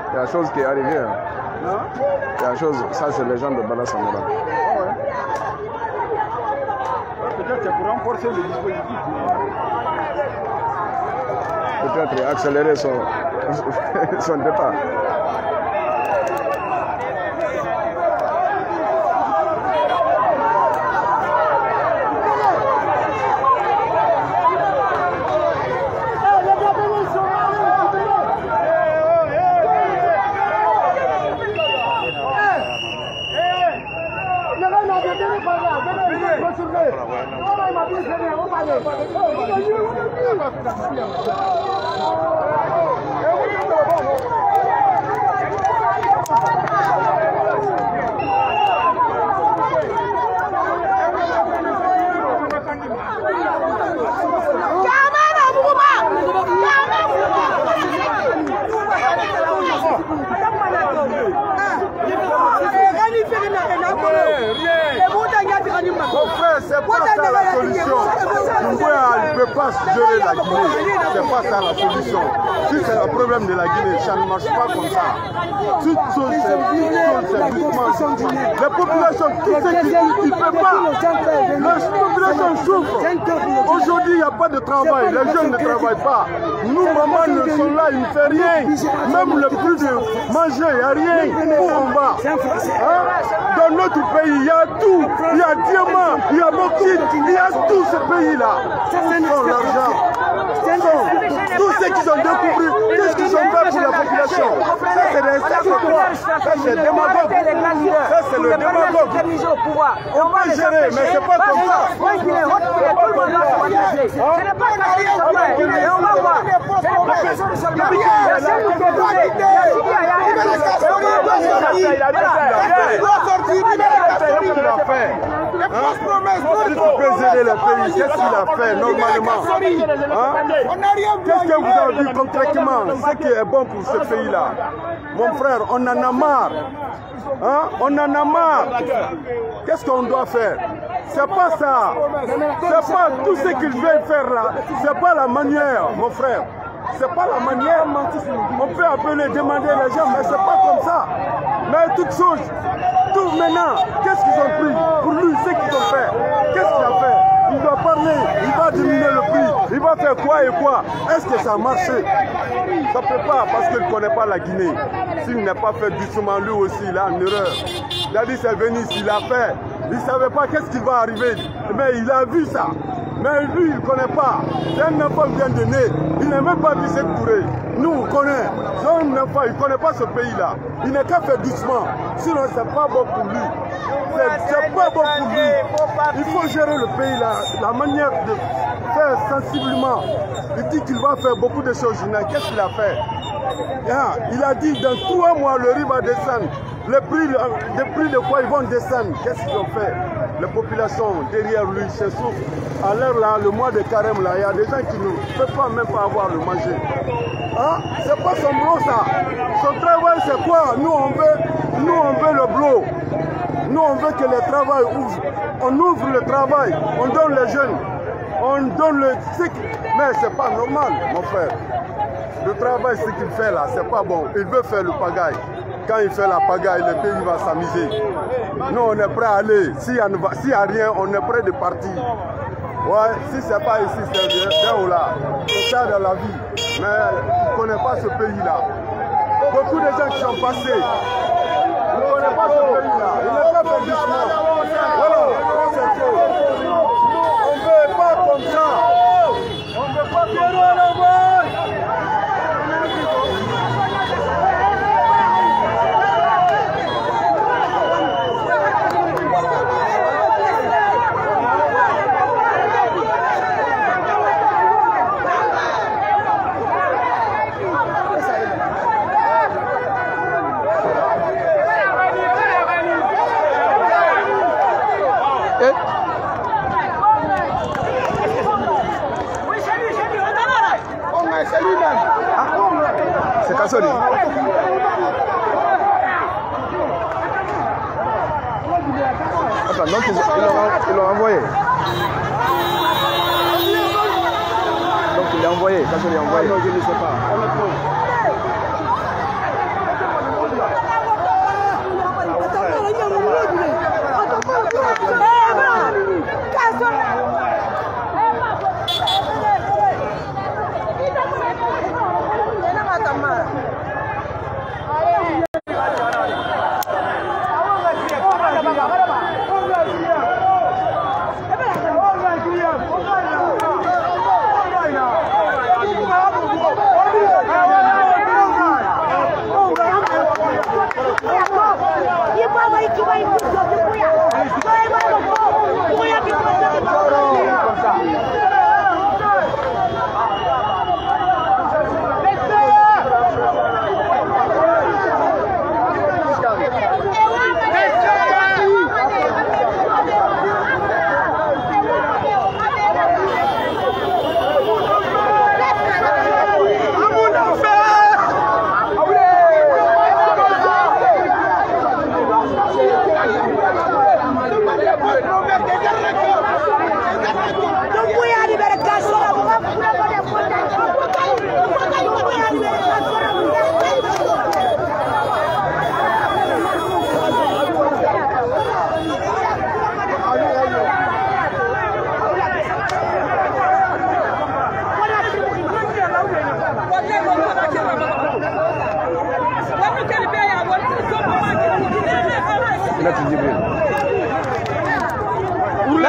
Il y a chose qui est arrivée. Hein. Il y a chose, ça c'est les gens de Bala Samora. Peut-être c'est pour renforcer le dispositif. Peut-être accélérer son départ. Mon frère, c'est pas ça la solution. Doumbouya ne peut pas gérer la Guinée. C'est pas ça la solution. Si c'est le problème de la Guinée, ça ne marche pas comme ça. Toute chose, c'est doucement. Les populations, tout ce qu'ils ne peuvent pas. Les populations souffrent. Aujourd'hui, il n'y a pas de travail. Les jeunes ne travaillent pas. Nous, maman, nous sommes là, ils ne font rien. Même le prix de manger, il n'y a rien. Où on va? Dans notre pays, il y a tout. Il y a diamant, il y a bauxite, il y a tout ce pays-là. Ils ont l'argent. Tous ceux qui ont découvert, qu'est-ce qu'ils ont fait pour la population? Ça, c'est des quoi? Ça, c'est démagogue. Ça, c'est le démagogue. On va gérer, mais c'est pas comme ça. Pour préserver le pays, qu'est-ce qu'il a fait normalement? Qu'est-ce que vous avez vu concrètement? Ce qui est bon pour ce pays-là. Mon frère, on en a marre. On en a marre. Qu'est-ce qu'on doit faire? C'est pas ça. C'est pas tout ce qu'ils veulent faire là. C'est pas la manière, mon frère. C'est pas la manière. On peut appeler, demander les gens, mais c'est pas comme ça. Mais toute chose, tout maintenant, qu'est-ce qu'ils ont pris pour lui, ce qu'ils ont fait? Qu'est-ce qu'il a fait? Il va parler, il va diminuer le prix, il va faire quoi et quoi? Est-ce que ça a marché? Ça ne peut pas parce qu'il ne connaît pas la Guinée. S'il n'a pas fait doucement, lui aussi, il a une erreur. Il a dit c'est venu, il l'a fait. Il ne savait pas qu'est-ce qui va arriver. Mais il a vu ça. Mais lui, il ne connaît pas. C'est un enfant qui vient de naître. Il n'a même pas vu cette courée. Nous, on connaît. C'est un enfant, il ne connaît pas ce pays-là. Il n'a qu'à faire doucement. Sinon, ce n'est pas bon pour lui. C'est pas bon pour lui. Il faut gérer le pays-là. La manière de faire sensiblement. Il dit qu'il va faire beaucoup de choses. Qu'est-ce qu'il a fait? Il a dit dans 3 mois, le riz va descendre. Les prix de quoi ils vont descendre? Qu'est-ce qu'ils ont fait? Les populations derrière lui se souffrent. À l'heure là, le mois de carême là, il y a des gens qui ne peuvent pas même pas avoir le manger. C'est pas son boulot ça. Son travail c'est quoi? Nous on veut le boulot. Nous on veut que le travail ouvre. On ouvre le travail, on donne les jeunes, on donne le cycle. Mais c'est pas normal, mon frère. Le travail, ce qu'il fait là, c'est pas bon. Il veut faire le pagaille. Quand il fait la pagaille, le pays va s'amuser. Nous, on est prêt à aller. S'il n'y a rien, on est prêt de partir. Ouais, si c'est pas ici, c'est bien là. C'est ça dans la vie. Mais il ne connaît pas ce pays-là. Beaucoup de gens qui sont passés, il ne connaît pas ce pays-là. Il n'est pas fait doucement. Voilà, c'est faux. On ne veut pas comme ça. On ne veut pas comme ça. C'est Kassoli. Attends, donc ils l'ont envoyé. Donc il l'a envoyé, Kassoli l'a envoyé. Non, je ne sais pas.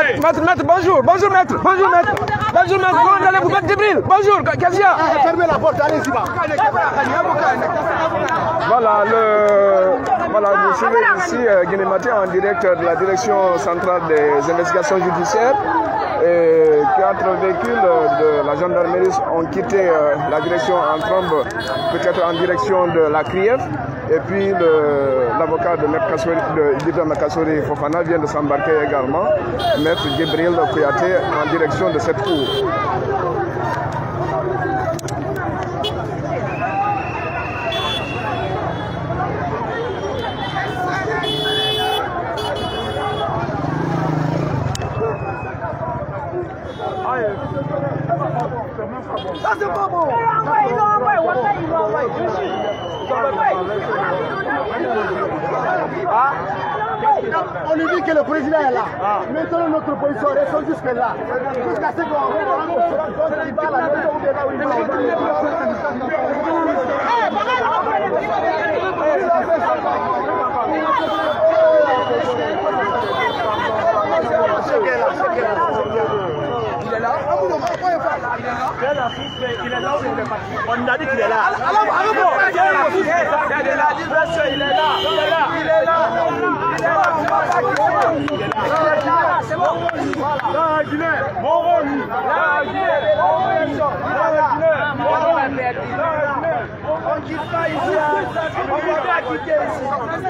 Maître, bonjour. Bonjour, maître. Bonjour, maître. Bonjour, maître. Comment allez-vous, maître Djibril? Bonjour, qu'est-ce qu'il y a? Fermez la porte, allez-y. Voilà, vous suivez ici Guinée Matin en direct de la direction centrale des investigations judiciaires. Et 4 véhicules de la gendarmerie ont quitté la direction en trombe, peut-être en direction de la CRIEF. Et puis l'avocat de Ibrahima Kassory Fofana vient de s'embarquer également, maître Djibril Kouyaté, en direction de cette cour. Ça c'est pas bon. On lui dit que le président est là. Maintenant notre position reste jusque là. Jusqu'à ce qu'on va à la maison ou là où il Il est là. Il est là ou il est parti? On a dit qu'il est là. On quitte pas ici. On ne peut pas quitter ici.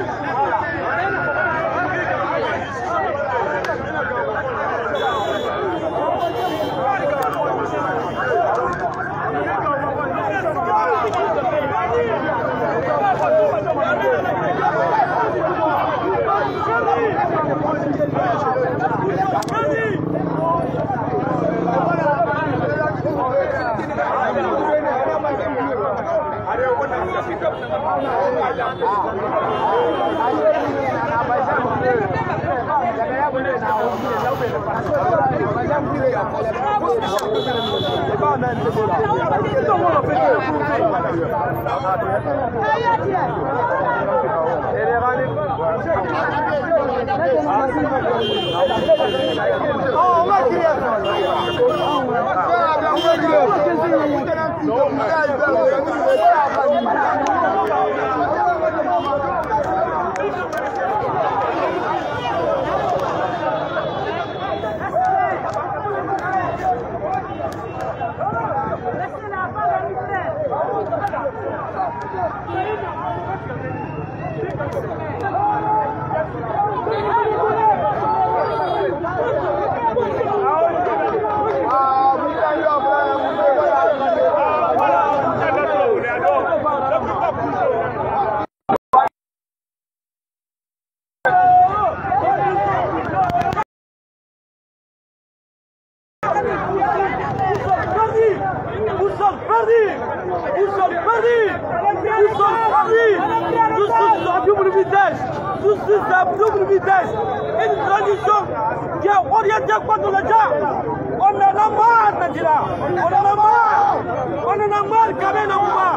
Une tradition qui est orientée contre le diable. On en a marre maintenant. On en a marre. On en a marre quand même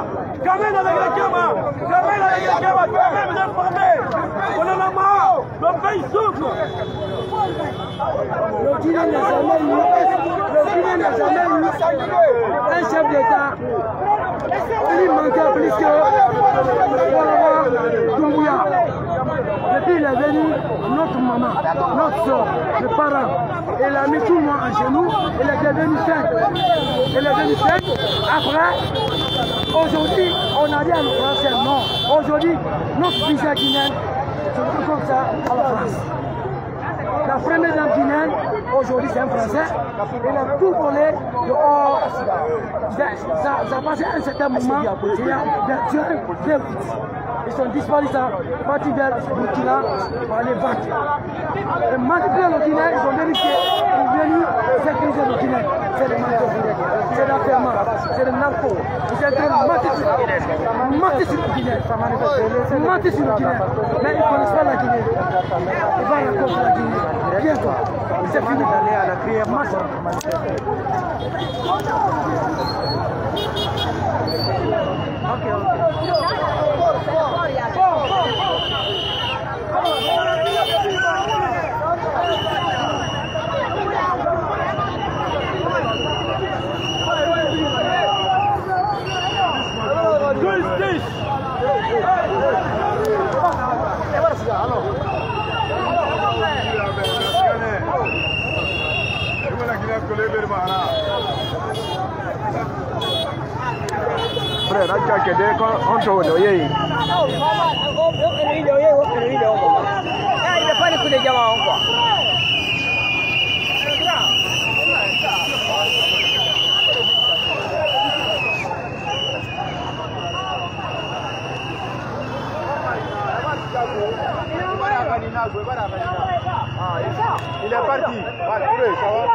avec la Kama. Quand même informé. On en a marre. Le pays souffre. Le Guinée n'a jamais eu un chef d'État. Il lui manquait plus que Doumbouya. Depuis il est venu, notre maman, notre soeur, le parent, elle a mis tout le monde en genoux, elle est devenue sainte. Après, aujourd'hui, on a dit à nos Français non. Aujourd'hui, notre visa guinéen, c'est comme ça à la France. La première dame guinéenne, aujourd'hui c'est un Français, elle a tout volé dehors. Ça a passé un certain moment, il y a des jeunes. Ils sont disparus, partis vers Burkina pour aller battre. Et manipuler le Guinée, ils ont vérifié pour venir sécuriser le Guinée. C'est le Guinée, c'est l'affairement, c'est le narco. Ils sont en train de mentir sur le Guinée. Mentir sur le Guinée. Mais ils ne connaissent pas la Guinée. Ils vont raconter la Guinée. Bientôt. C'est fini d'aller à la prière masse. frère, il est parti. Voilà, ça va.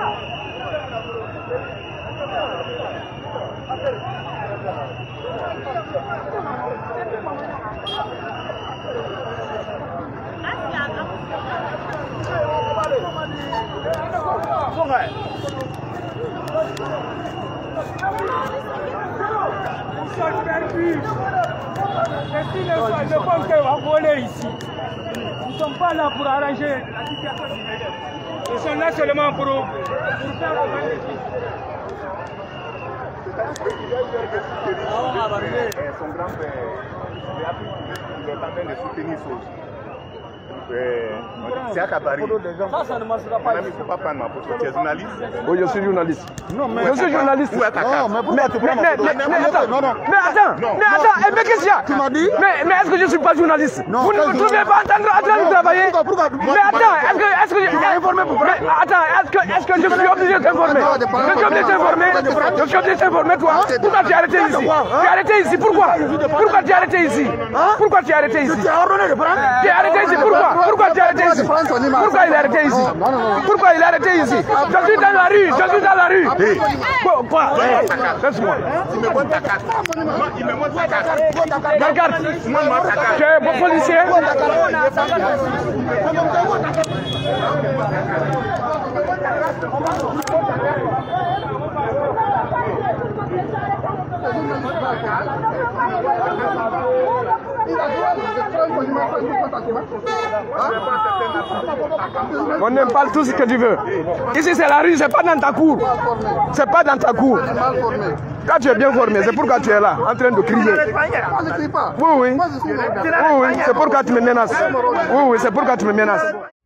Ne pense qu'on va voler ici. Ils ne sont pas là pour arranger la situation. Ils sont là seulement pour faire le son grand-père, il est en train de soutenir Sos. C'est à Paris. Ça ne marchera pas. Il ne faut pas prendre ma photo. Tu es journaliste? Oui, je suis journaliste. Non, mais je suis journaliste. Où est ta carte? Mais attends, qu'est-ce qu'il y a? Tu m'as dit? Mais est-ce que je ne suis pas journaliste? Vous ne me trouvez pas en train de travailler? Mais attends, est-ce que je suis informé pour est-ce que je suis obligé de t'informer? Je suis obligé de t'informer? Je suis obligé de t'informer, toi? Pourquoi tu es arrêté ici? Tu es arrêté ici, pourquoi? Pourquoi tu es arrêté ici? Pourquoi tu es arrêté ici? Tu es arrêté ici, pourquoi? Pourquoi tu es arrêté ici? Pourquoi il est arrêté ici? Pourquoi il est arrêté ici? Je suis dans la rue, je suis dans la rue. Quoi? Laisse-moi. Tu me montres ta carte. Il me montre ta carte. Ma carte. Tu es bon policier? On aime pas tout ce que tu veux. Ici c'est la rue, c'est pas dans ta cour. C'est pas dans ta cour. Là tu es bien formé, c'est pourquoi tu es là, en train de crier. Oui, c'est pourquoi tu me menaces. Oui, c'est pourquoi tu me menaces.